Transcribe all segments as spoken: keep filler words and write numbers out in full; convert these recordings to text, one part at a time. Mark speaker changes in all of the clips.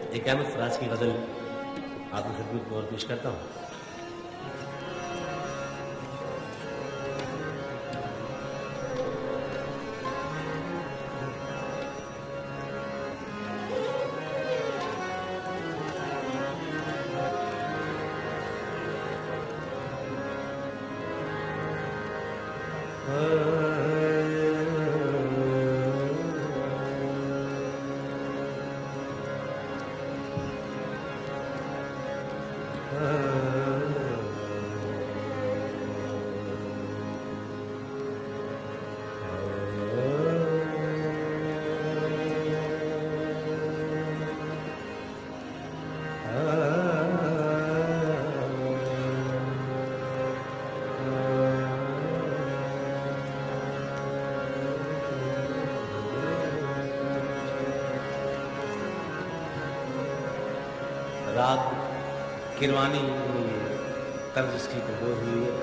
Speaker 1: एक अहमद फराज की गज़ल आपकी खिदमत में और पेश करता हूँ। राग किरवानी तर्ज इसकी कंपोज हुई है।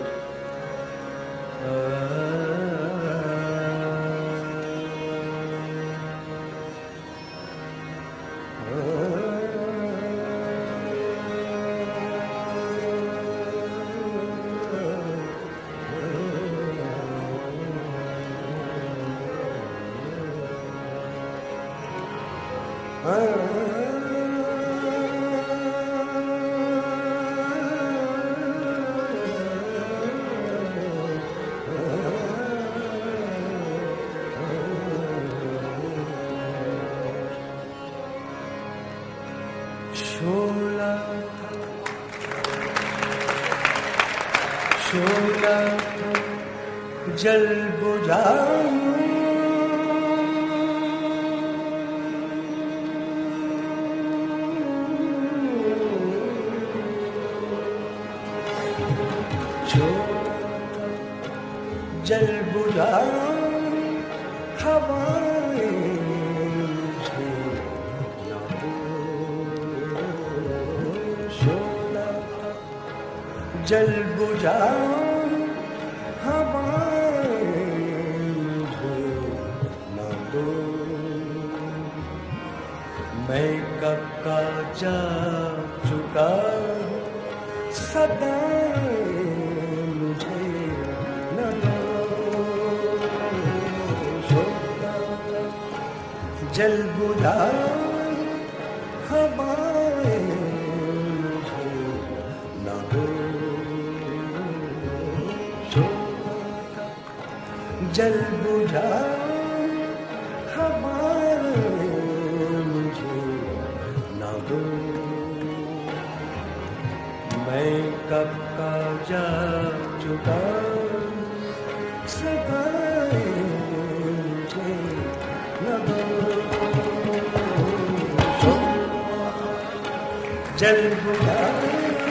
Speaker 2: शोला शोला जल बुझाऊं, जल बुझाऊं हवाएं मुझे ना दो। शोला जल बुझाऊं हवाएं मुझे ना दो। मैं कब का जा चुका सदाएं मुझे न दो। शोला जल बुझाऊं हवाएं मुझे न दो। शोला जल बुझाऊं हवाएं मुझे न दो। मैं कब का जा चुका सदाएं मुझे न दो। जल बुझाऊं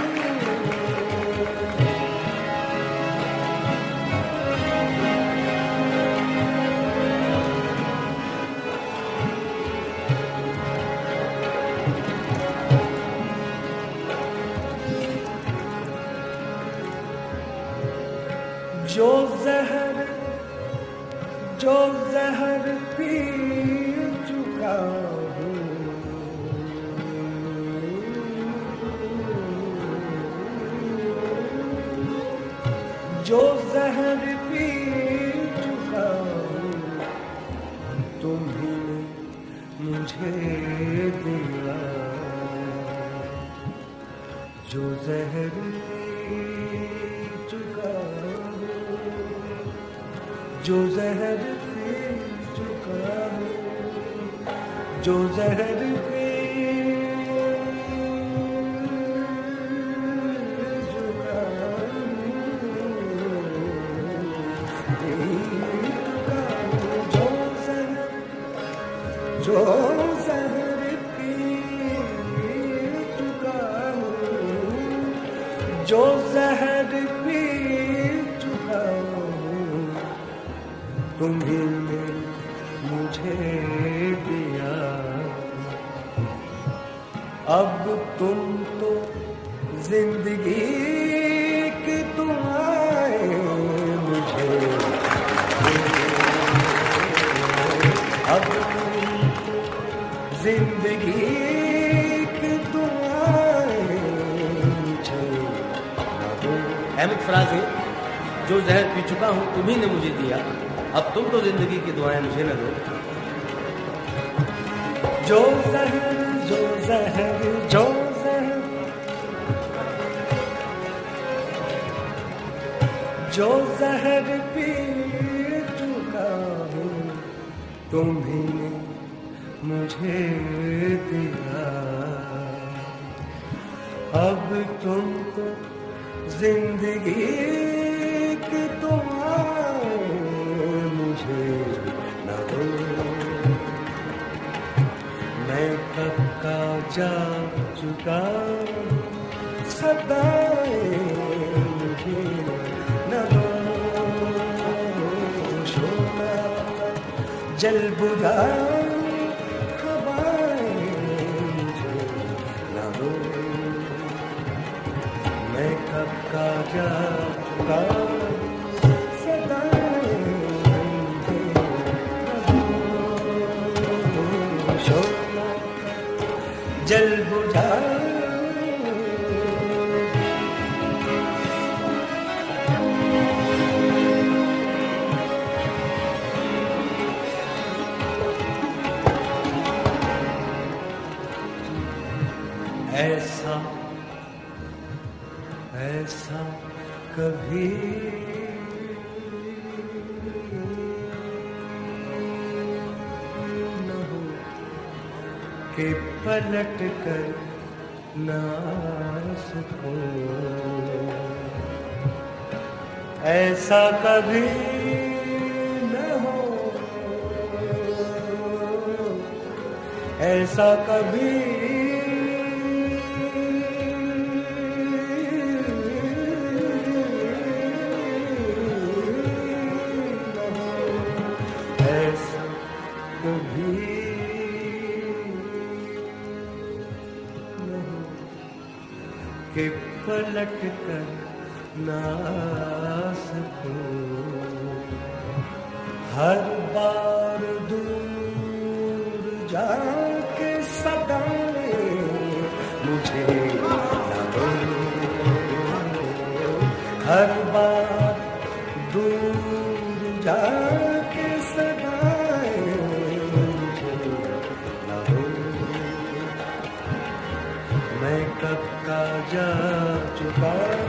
Speaker 2: जो जहर जो जहर पी चुका हूँ, जो जहर पी चुका हूँ, तुम्हीं ने मुझे दिया। जो जहर पी चुका जो जहर पी चुका हूँ, जो जहर पी चुका हूँ, जो जहर जो जहर पी चुका हूँ, जो जहर पी चुका हूँ, तुम्हीं ने मुझे दिया। अब तुम तो जिंदगी की दुआएं मुझे, अब तुम तो जिंदगी
Speaker 1: फ्राज है, जो जहर पी चुका हूँ तुम्ही ने मुझे दिया, अब तुम तो जिंदगी की दुआएं मुझे न दो।
Speaker 2: जो जहर जो जहर जो जहर जो जहर पी चुका हूँ तुम्ही ने मुझे दिया, अब तुम तो जिंदगी की दुआएं मुझे न दो। मैं कब का जा चुका सदाएं मुझे न दो। शोला जल बुझा हवाएं मुझे न दो। मैं कब का जा चुका सदाएं मुझे न दो। शोला जल बुझा ऐसा ऐसा कभी न हो कि पलट कर ना सकूं। ऐसा कभी न हो, ऐसा कभी कि पलट कर ना सकूं। हर बार दूर जाके सदाएं मुझे ना दो। हर बार दूर जाके सदाएं मुझे ना दो। मैं कब का जा चुका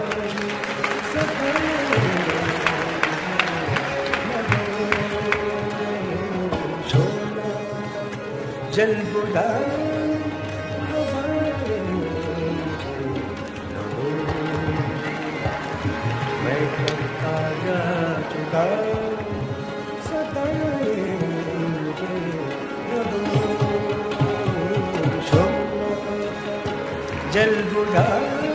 Speaker 2: शोला जल बुझा मैं कब का जा चुका सदाएं मुझे न दो। शोला जल बुझा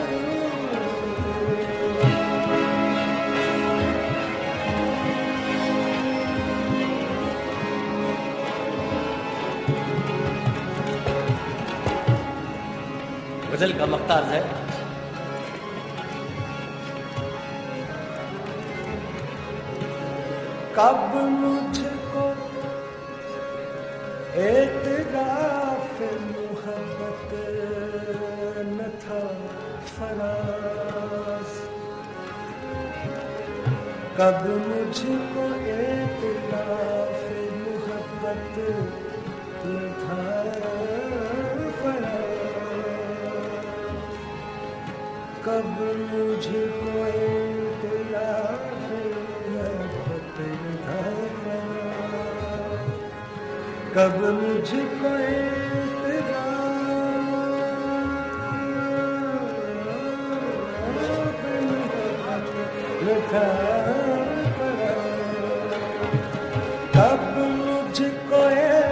Speaker 1: गजल का मक्तार है।
Speaker 2: कब मुझको एतराफ मोहब्बत न था फराज। कब मुझको एतराफ मोहब्बत न था फराज। कब मुझको एतराफ मोहब्बत न था फराज। कब मुझको न था कब मुझको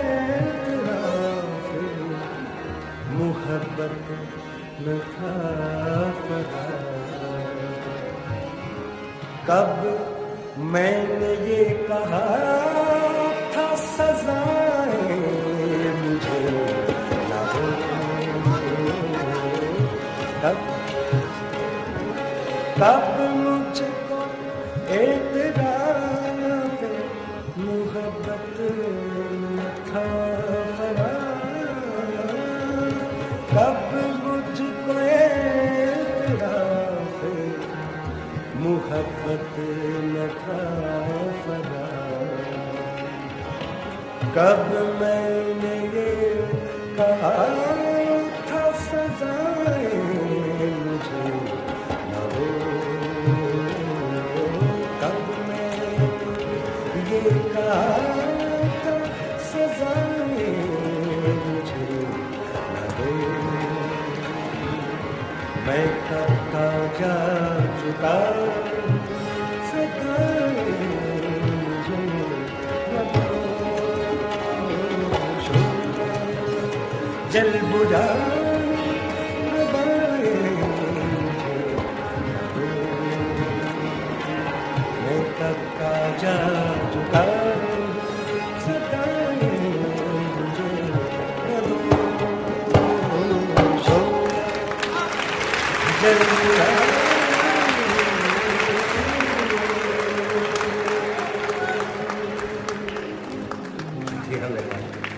Speaker 2: एतराफ मोहब्बत न था कब मैंने ये कहा था सजाएं मुझे ना हो। कब कब मुझको एतराफ मोहब्बत न था फराज। कब मुझको एतराफ फना। कब मैंने ये कहा था सजाएं मुझे न हो, कब मैंने ये कहा था सजाएं मुझे न हो। मैं कब का जा चुका सजाएं मुझे न हो। जल बुझा मैं कब का जा चुका सताए मुझे जल बुझा। जी हाँ।